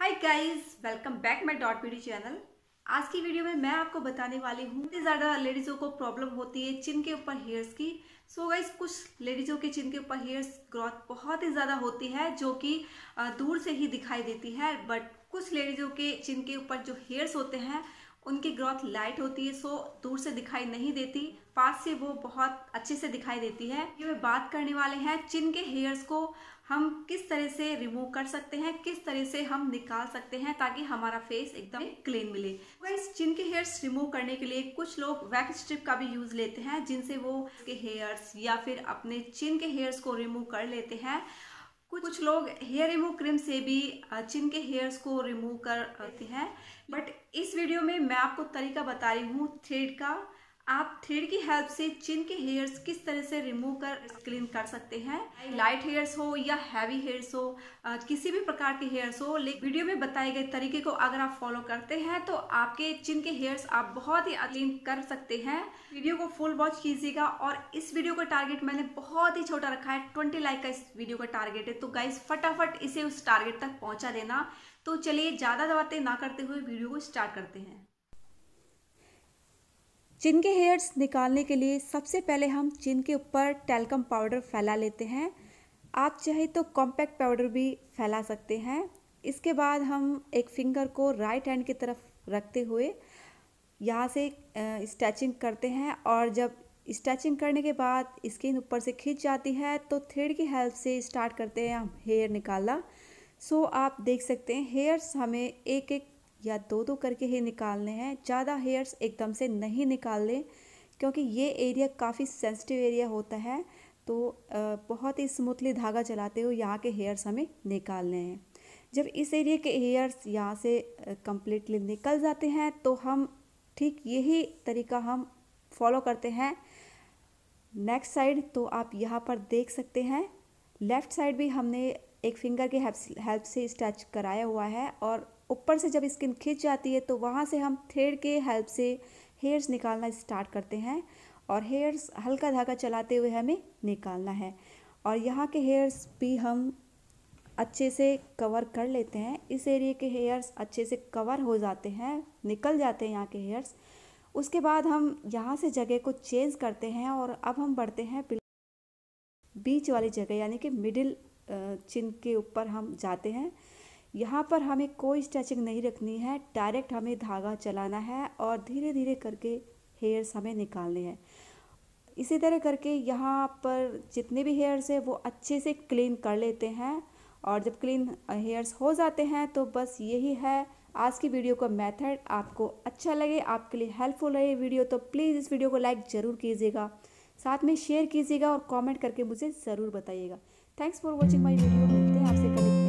Hi guys, welcome back my dot beauty channel. आज की video में मैं आपको बताने वाली हूँ इतनी ज़्यादा लेडीज़ों को प्रॉब्लम होती है चिन के ऊपर हेयर्स की। सो गाइस, कुछ लेडीज़ों के चिन के ऊपर हेयर्स ग्रोथ बहुत ही ज़्यादा होती है जो कि दूर से ही दिखाई देती है, बट कुछ लेडीज़ों के चिन के ऊपर जो हेयर्स होते हैं उनकी ग्रोथ लाइट होती है, सो दूर से दिखाई नहीं देती, पास से वो बहुत अच्छे से दिखाई देती है। ये मैं बात करने वाले हैं चिन के हेयर्स को हम किस तरह से रिमूव कर सकते हैं, किस तरह से हम निकाल सकते हैं ताकि हमारा फेस एकदम क्लीन मिले। गाइस, चिन के हेयर्स रिमूव करने के लिए कुछ लोग वैक्स स्ट्रिप का भी यूज लेते हैं जिनसे वो के हेयर्स या फिर अपने चिन के हेयर्स को रिमूव कर लेते हैं। कुछ लोग हेयर रिमूव क्रीम से भी चिन के हेयर्स को रिमूव करते हैं, बट इस वीडियो में मैं आपको तरीका बता रही हूँ थ्रेड का। आप थ्रेड की हेल्प से चिन के हेयर्स किस तरह से रिमूव कर क्लीन कर सकते हैं। लाइट हेयर्स हो या हैवी हेयर्स हो, किसी भी प्रकार के हेयर्स हो, लेकिन वीडियो में बताए गए तरीके को अगर आप फॉलो करते हैं तो आपके चिन के हेयर्स आप बहुत ही क्लीन कर सकते हैं। वीडियो को फुल वॉच कीजिएगा। और इस वीडियो का टारगेट मैंने बहुत ही छोटा रखा है, 20 लाइक का इस वीडियो का टारगेट है, तो गाइस फटाफट इसे उस टारगेट तक पहुंचा देना। तो चलिए ज्यादा बातें ना करते हुए वीडियो को स्टार्ट करते हैं। चिन के हेयर्स निकालने के लिए सबसे पहले हम चिन के ऊपर टैल्कम पाउडर फैला लेते हैं। आप चाहे तो कॉम्पैक्ट पाउडर भी फैला सकते हैं। इसके बाद हम एक फिंगर को राइट हैंड की तरफ रखते हुए यहाँ से स्ट्रेचिंग करते हैं, और जब स्ट्रेचिंग करने के बाद स्किन ऊपर से खिंच जाती है तो थ्रेड की हेल्प से स्टार्ट करते हैं हम हेयर निकालना। सो आप देख सकते हैं हेयर्स हमें एक एक या दो दो करके ही निकालने हैं, ज़्यादा हेयर्स एकदम से नहीं निकालने, क्योंकि ये एरिया काफ़ी सेंसिटिव एरिया होता है। तो बहुत ही स्मूथली धागा चलाते हुए यहाँ के हेयर्स हमें निकालने हैं। जब इस एरिया के हेयर्स यहाँ से कम्प्लीटली निकल जाते हैं तो हम ठीक यही तरीका हम फॉलो करते हैं नेक्स्ट साइड। तो आप यहाँ पर देख सकते हैं लेफ़्ट साइड भी हमने एक फिंगर के हेल्प से स्ट्रेच कराया हुआ है, और ऊपर से जब स्किन खिंच जाती है तो वहाँ से हम थ्रेड के हेल्प से हेयर्स निकालना स्टार्ट करते हैं, और हेयर्स हल्का धागा चलाते हुए हमें निकालना है। और यहाँ के हेयर्स भी हम अच्छे से कवर कर लेते हैं। इस एरिया के हेयर्स अच्छे से कवर हो जाते हैं, निकल जाते हैं यहाँ के हेयर्स। उसके बाद हम यहाँ से जगह को चेंज करते हैं और अब हम बढ़ते हैं बीच वाली जगह, यानी कि मिडिल चिन के ऊपर हम जाते हैं। यहाँ पर हमें कोई स्ट्रेचिंग नहीं रखनी है, डायरेक्ट हमें धागा चलाना है और धीरे धीरे करके हेयर्स हमें निकालने हैं। इसी तरह करके यहाँ पर जितने भी हेयर्स है वो अच्छे से क्लीन कर लेते हैं, और जब क्लीन हेयर्स हो जाते हैं तो बस यही है आज की वीडियो का मेथड। आपको अच्छा लगे, आपके लिए हेल्पफुल रहे वीडियो, तो प्लीज़ इस वीडियो को लाइक ज़रूर कीजिएगा, साथ में शेयर कीजिएगा और कमेंट करके मुझे ज़रूर बताइएगा। Thanks for watching my video. मिलते हैं आपसे कल।